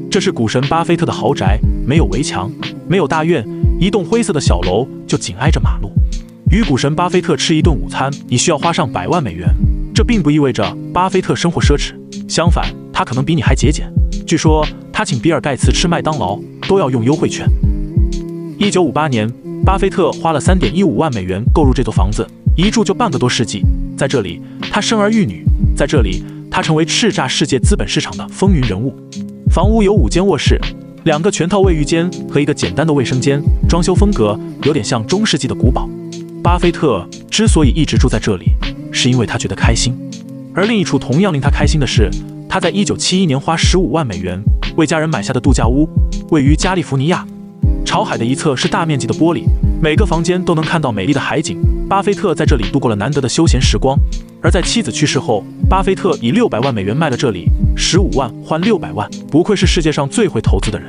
这是股神巴菲特的豪宅，没有围墙，没有大院，一栋灰色的小楼就紧挨着马路。与股神巴菲特吃一顿午餐，你需要花上100万美元。这并不意味着巴菲特生活奢侈，相反，他可能比你还节俭。据说他请比尔盖茨吃麦当劳都要用优惠券。1958年，巴菲特花了3.15万美元购入这座房子，一住就半个多世纪。在这里，他生儿育女；在这里，他成为叱咤世界资本市场的风云人物。房屋有5间卧室，2个全套卫浴间和一个简单的卫生间，装修风格有点像中世纪的古堡。巴菲特之所以一直住在这里，是因为他觉得开心。而另一处同样令他开心的是，他在1971年花15万美元为家人买下的度假屋，位于加利福尼亚。朝海的一侧是大面积的玻璃，每个房间都能看到美丽的海景。巴菲特在这里度过了难得的休闲时光。而在妻子去世后，巴菲特以600万美元卖了这里，15万换600万，不愧是世界上最会投资的人。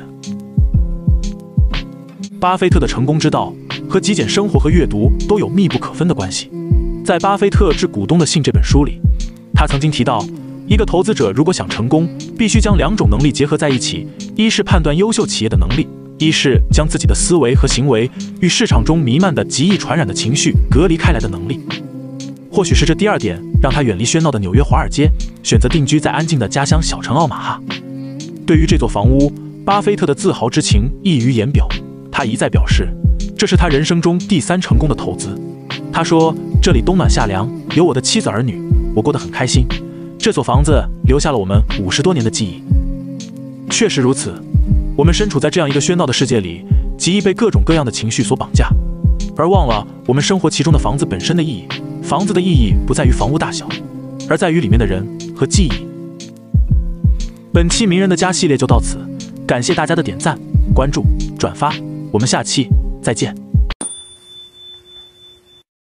巴菲特的成功之道和极简生活和阅读都有密不可分的关系。在《巴菲特致股东的信》这本书里，他曾经提到，一个投资者如果想成功，必须将2种能力结合在一起：一是判断优秀企业的能力，一是将自己的思维和行为与市场中弥漫的极易传染的情绪隔离开来的能力。或许是这第2点让他远离喧闹的纽约华尔街，选择定居在安静的家乡小城奥马哈。对于这座房屋，巴菲特的自豪之情溢于言表。他一再表示，这是他人生中第3成功的投资。他说，这里冬暖夏凉，有我的妻子儿女，我过得很开心。这所房子留下了我们50多年的记忆。确实如此，我们身处在这样一个喧闹的世界里，极易被各种各样的情绪所绑架，而忘了我们生活其中的房子本身的意义。房子的意义不在于房屋大小，而在于里面的人和记忆。本期名人的家系列就到此，感谢大家的点赞、关注、转发，我们下期再见。